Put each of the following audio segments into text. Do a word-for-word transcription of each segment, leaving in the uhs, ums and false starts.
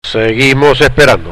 Seguimos esperando.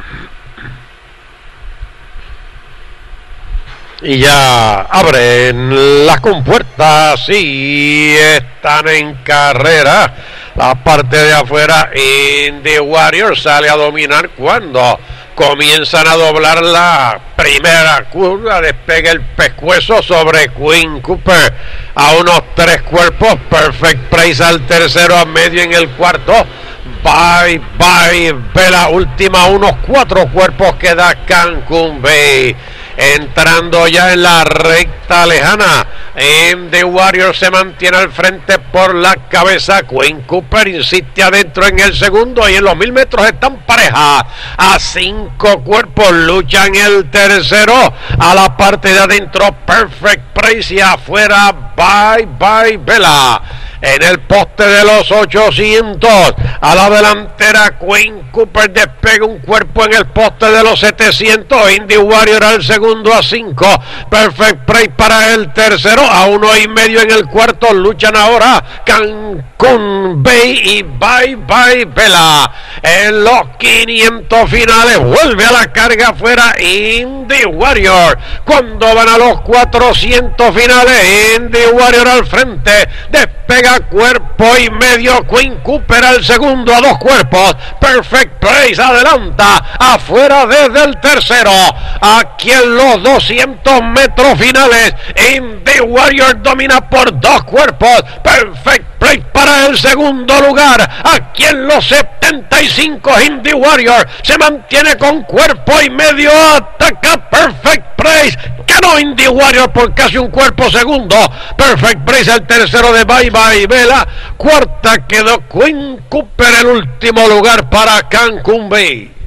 Y ya abren las compuertas y están en carrera. La parte de afuera, Indy Warrior sale a dominar cuando comienzan a doblar la primera curva. Despega el pescuezo sobre Queen Cooper a unos tres cuerpos. Perfect Praise al tercero, a medio en el cuarto. Bye Bye Vela última, unos cuatro cuerpos queda Cancún Bay. Entrando ya en la recta lejana, Indy Warrior se mantiene al frente por la cabeza. Queen Cooper insiste adentro en el segundo, y en los mil metros están parejas a cinco cuerpos. Luchan el tercero a la parte de adentro Perfect Praise, y afuera Bye Bye Vela. En el poste de los ochocientos, a la delantera Queen Cooper despega un cuerpo en el poste de los setecientos. Indy Warrior al segundo a cinco. Perfect Praise para el tercero a uno y medio en el cuarto. Luchan ahora Cancún Bay y Bye Bye Vela. En los quinientos finales vuelve a la carga afuera Indy Warrior. Cuando van a los cuatrocientos finales, Indy Warrior al frente, despega cuerpo y medio. Queen Cooper al segundo a dos cuerpos. Perfect Praise adelanta afuera desde el tercero. Aquí en los doscientos metros finales, Indy Warrior domina por dos cuerpos. Perfect Praise para el segundo lugar. Aquí en los setenta y cinco, Indy Warrior se mantiene con cuerpo y medio. Ataca Perfect Praise. Ganó Indy Warrior por casi un cuerpo segundo. Perfect Praise el tercero de Bye Bye Vela. Cuarta quedó Queen Cooper, el último lugar para Cancún Bay.